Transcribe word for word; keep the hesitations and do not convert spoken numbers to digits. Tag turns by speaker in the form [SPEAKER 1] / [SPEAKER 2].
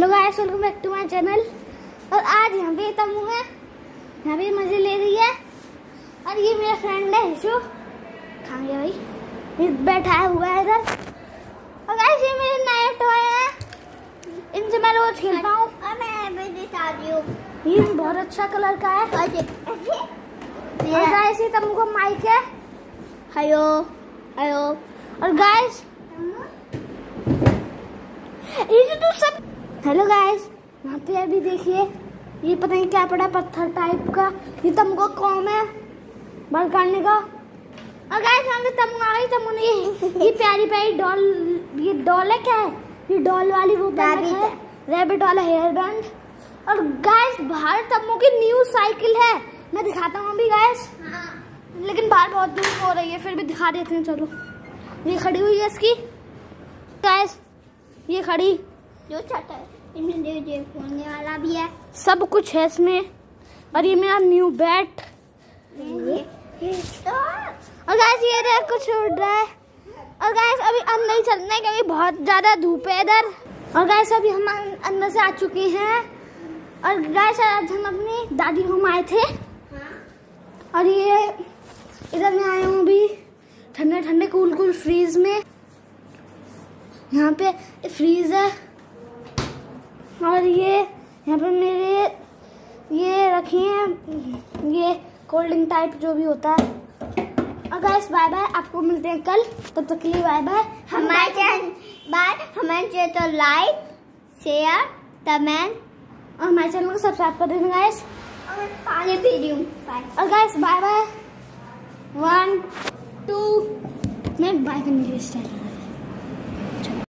[SPEAKER 1] तो guys welcome back to my channel. और आज यहाँ पे तमू है, यहाँ पे मजे ले रही है। और ये मेरा फ्रेंड है हिशु, कहाँ गया भाई, ये बैठा हुआ है इधर। और गाइस ये मेरे नए टॉय हैं, इनसे मैं रोज खेलता हूँ। ये बहुत अच्छा कलर का है। और गाइस ये तमू का माइक है। Hello hello. और गाइस ये तो सब हेलो गाइस, यहाँ पे अभी देखिए ये पता नहीं क्या पड़ा, पत्थर टाइप का। ये तमको कॉम है बंद करने का। और गाइस यहाँ पे तमु आ गई। तमु ने ये, ये प्यारी प्यारी डॉल, ये डॉल है क्या है, ये डॉल वाली वो है, रैबिट वाला हेयर बैंड। और गाइस बाहर तमु की न्यू साइकिल है, मैं दिखाता हूँ अभी गाइस। लेकिन बाहर बहुत दूर हो रही है, फिर भी दिखा देते हैं। चलो ये खड़ी हुई है इसकी गाइस, ये खड़ी जो छटा है, इसमें दे दे फोड़ने वाला भी है, सब कुछ है इसमें। और ये मेरा न्यू बैट। और गाइस ये इधर कुछ उड़ रहा है। और गाइस अभी अंदर ही चलना है क्योंकि बहुत ज्यादा धूप है इधर। और गाइस अभी हम अंदर से आ चुके हैं। और गाइस आज हम अपनी दादी होम आए थे। और ये इधर मैं आया हूँ अभी ठंडे ठंडे कूल कूल फ्रीज में। यहाँ पे फ्रीज है। और ये यहाँ पे मेरे ये रखे हैं, ये कोल्ड ड्रिंक टाइप जो भी होता है। और गाइस बाय बाय, आपको मिलते हैं कल, तब तक के लिए बाय बाय।
[SPEAKER 2] हमारे चैनल बाय, हमारे चैनल तो लाइक शेयर कमेंट
[SPEAKER 1] और हमारे चैनल को सब्सक्राइब कर देना गाइस।
[SPEAKER 2] और पानी पी रही हूँ।
[SPEAKER 1] और guys bye bye. One two मैं बाय करने के लिए स्टार्ट